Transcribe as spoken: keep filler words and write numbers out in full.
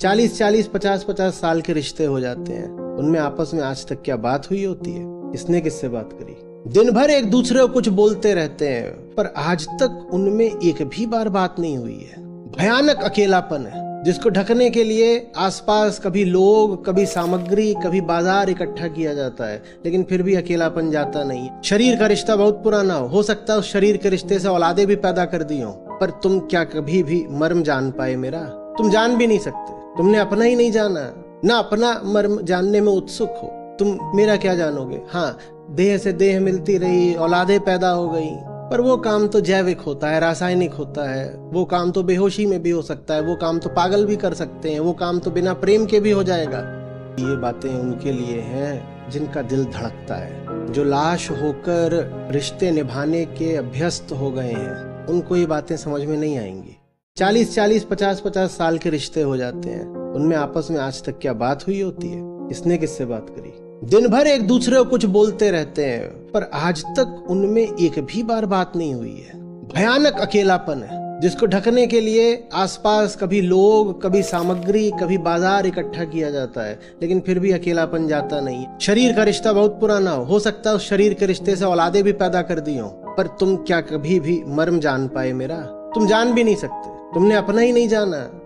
चालीस चालीस पचास पचास साल के रिश्ते हो जाते हैं, उनमें आपस में आज तक क्या बात हुई होती है? किसने किससे बात करी? दिन भर एक दूसरे को कुछ बोलते रहते हैं, पर आज तक उनमें एक भी बार बात नहीं हुई है। भयानक अकेलापन है जिसको ढकने के लिए आसपास कभी लोग, कभी सामग्री, कभी बाजार इकट्ठा किया जाता है, लेकिन फिर भी अकेलापन जाता नहीं है। शरीर का रिश्ता बहुत पुराना हो हो सकता है उस शरीर के रिश्ते से औलादे भी पैदा कर दी हो, पर तुम क्या कभी भी मर्म जान पाए मेरा? तुम जान भी नहीं सकते। तुमने अपना ही नहीं जाना, ना अपना मर्म जानने में उत्सुक हो। तुम मेरा क्या जानोगे? हाँ, देह से देह मिलती रही, औलादे पैदा हो गई, पर वो काम तो जैविक होता है, रासायनिक होता है। वो काम तो बेहोशी में भी हो सकता है, वो काम तो पागल भी कर सकते हैं, वो काम तो बिना प्रेम के भी हो जाएगा। ये बातें उनके लिए हैं जिनका दिल धड़कता है, जो लाश होकर रिश्ते निभाने के अभ्यस्त हो गए हैं। उनको ये बातें समझ में नहीं आएंगी। चालीस चालीस पचास पचास साल के रिश्ते हो जाते हैं, उनमें आपस में आज तक क्या बात हुई होती है? किसने किससे बात करी? दिन भर एक दूसरे को कुछ बोलते रहते हैं, पर आज तक उनमें एक भी बार बात नहीं हुई है। भयानक अकेलापन है जिसको ढकने के लिए आसपास कभी लोग, कभी सामग्री, कभी बाजार इकट्ठा किया जाता है, लेकिन फिर भी अकेलापन जाता नहीं है। शरीर का रिश्ता बहुत पुराना हो हो सकता है उस शरीर के रिश्ते से औलादे भी पैदा कर दी हो, पर तुम क्या कभी भी मर्म जान पाए मेरा? तुम जान भी नहीं सकते। तुमने अपना ही नहीं जाना,